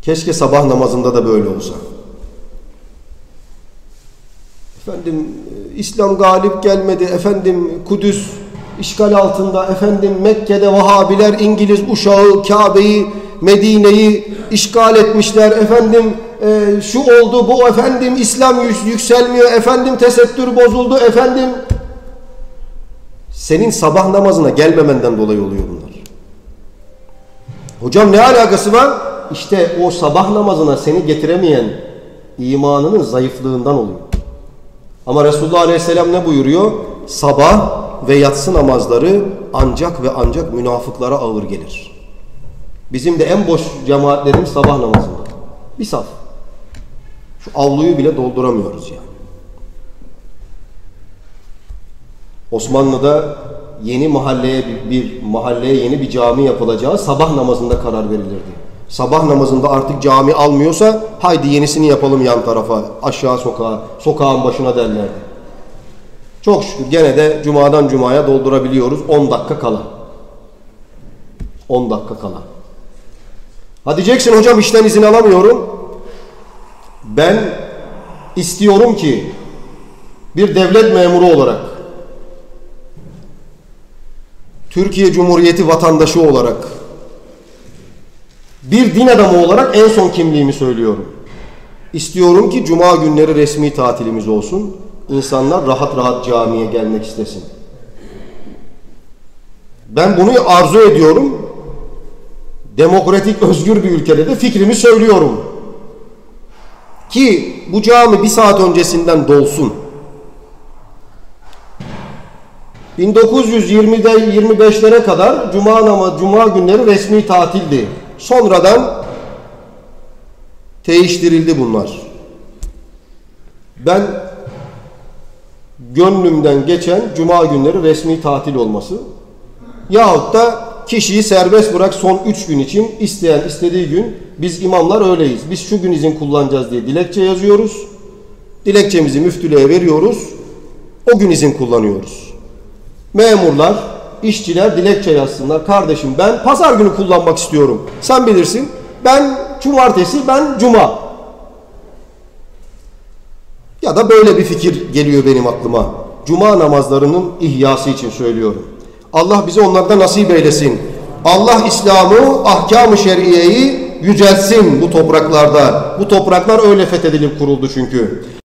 Keşke sabah namazında da böyle olsa. Efendim İslam galip gelmedi, efendim Kudüs işgal altında, efendim Mekke'de Vahabiler İngiliz uşağı Kabe'yi, Medine'yi işgal etmişler, efendim şu oldu bu, efendim İslam yükselmiyor, efendim tesettür bozuldu, efendim. Senin sabah namazına gelmemenden dolayı oluyor bunlar. Hocam ne alakası var? İşte o sabah namazına seni getiremeyen imanının zayıflığından oluyor. Ama Resulullah Aleyhisselam ne buyuruyor? Sabah ve yatsı namazları ancak ve ancak münafıklara ağır gelir. Bizim de en boş cemaatlerimiz sabah namazında. Bir saf. Şu avluyu bile dolduramıyoruz yani. Osmanlı'da yeni mahalleye yeni bir cami yapılacağı sabah namazında karar verilirdi. Sabah namazında artık cami almıyorsa haydi yenisini yapalım yan tarafa, aşağı sokağa, sokağın başına derlerdi. Çok şükür gene de cumadan cumaya doldurabiliyoruz 10 dakika kala. 10 dakika kala. Ha diyeceksin hocam işten izin alamıyorum. Ben istiyorum ki bir devlet memuru olarak, Türkiye Cumhuriyeti vatandaşı olarak, bir din adamı olarak en son kimliğimi söylüyorum. İstiyorum ki cuma günleri resmi tatilimiz olsun. İnsanlar rahat rahat camiye gelmek istesin. Ben bunu arzu ediyorum. Demokratik, özgür bir ülkede de fikrimi söylüyorum. Ki bu cami bir saat öncesinden dolsun. 1920'de 25'lere kadar cuma günleri resmi tatildi. Sonradan değiştirildi bunlar. Ben gönlümden geçen cuma günleri resmi tatil olması yahut da kişiyi serbest bırak son 3 gün için, isteyen istediği gün, biz imamlar öyleyiz. Biz şu gün izin kullanacağız diye dilekçe yazıyoruz. Dilekçemizi müftülüğe veriyoruz. O gün izin kullanıyoruz. Memurlar, işçiler dilekçe yazsınlar. Kardeşim ben pazar günü kullanmak istiyorum. Sen bilirsin. Ben cumartesi, ben cuma. Ya da böyle bir fikir geliyor benim aklıma. Cuma namazlarının ihyası için söylüyorum. Allah bize onlardan nasip eylesin. Allah İslam'ı, ahkam-ı şer'iyeyi yüceltsin bu topraklarda. Bu topraklar öyle fethedilip kuruldu çünkü.